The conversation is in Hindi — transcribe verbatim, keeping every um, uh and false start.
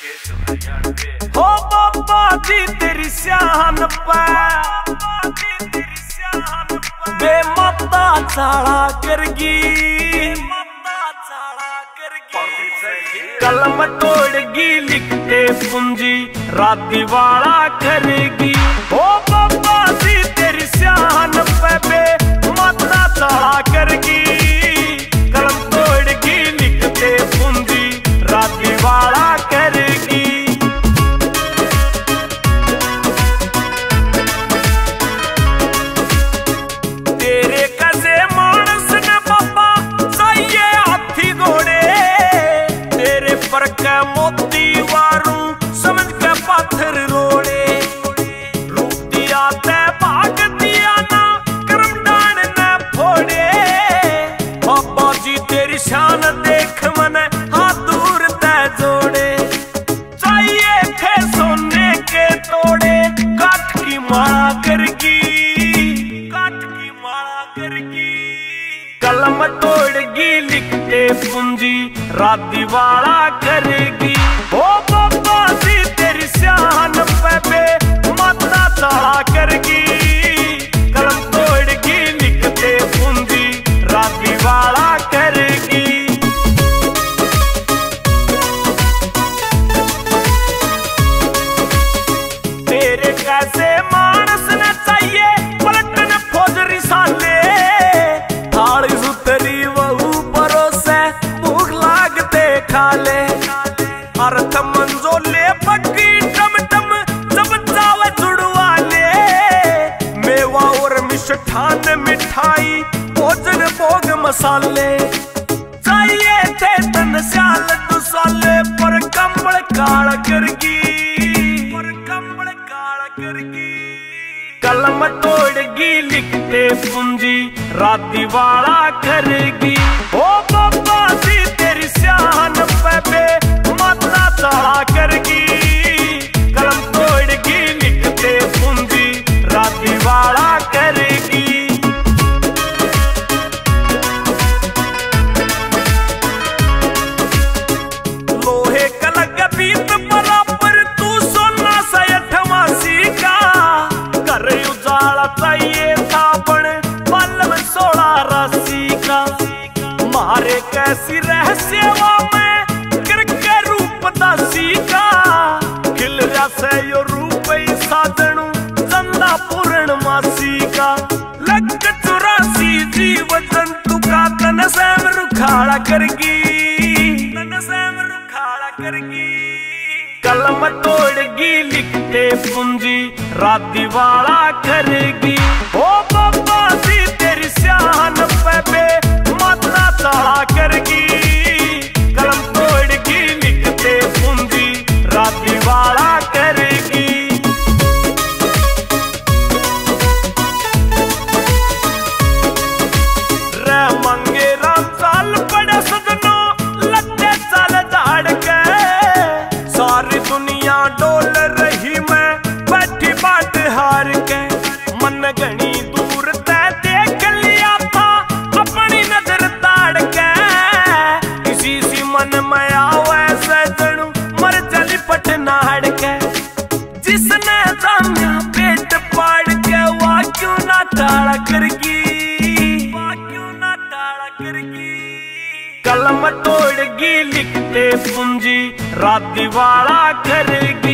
हो बाबा जी तेरी स्याहन पे बे माता चाड़ा करगी, कलम तोड़गी लिखते पूंजी राती वाला करेगी। हो बाबा जी तेरी स्याहन पे बे माता चाड़ा करगी, कलम तोड़गी लिखते पूंजी राती वाला करेगी। तेरे कसे मानस ने बाबा सही हाथी घोड़े, तेरे पर के मोती वारू समझ के पाथर रोड़े। रूप दिया ते भाग दिया ना करम डान ने फोड़े। बाबा जी तेरी शान देख मने हाथ दूर ते जोड़े। चाहिए थे सोने के तोड़े काट की माला करगी, काट की माला करगी। कलम तोड़गी लिखते पूंजी राती वाला करेगी। ओ बाबा जी तेरी स्याहन पे बे माता चाड़ा करगी, कलम तोड़गी लिखते पूंजी राती वाला करेगी। तेरे कैसे मानस न चाहिए पलटन फौजरी साले, थाली सुतरी वहू परोसे भूख लागते खाले। अर्थ मंजोले पक्की टम टम जब चावे जुड़वाले, मेवा और मिष्ठान मिठाई भोजन भोग मसाले। चाहिए थे तन स्याल दुसाले पर कंबल काल करगी, पर कंबल काल करगी। कलम तोड़गी लिखते पूंजी राती वाला करेगी। ओ बाबा जी तेरी स्याहन पे बे माता चाड़ा करगी, कलम तोड़गी लिखते पूंजी राती वाला करेगी। लोहे कलग बीत बराबर तू सोना सयठ मासी का, कर उजाला चाहिए थापण पल्लव सोलह राशि का। मारे कैसी रहस्यवा में करके रूप दासी का, खिल रहा से यो रूप साजणु चंदा पूर्ण मासी का। लग चौरासी जीव जंतु का तन सैम रुखाड़ा करगी, तन सैम रुखाड़ा करगी। कलम तोड़गी लिखते पूंजी राती वाला करेगी। ओ बाबा जी तेरी स्याहन पे बे माता चाड़ा करगी, कलम तोड़गी लिखते पूंजी राती वाला करेगी। रे मंगे राम चाल पड़े सजनो लट्टे चाल झाड़ के, सारी दुनिया डोल रही मैं बैठी बाट हार के। मन घनी दूर ते देख लिया था अपनी नजर ताड़ के, किसी सी मन में आवे सजणु मर चली पटनाड़ के। जिसने जाना पेट पाड़ के वह क्यों ना टाड़ा करगी, वह क्यों ना टाड़ा करगी। कलम तोड़गी लिखते पूंजी राती वाला करेगी।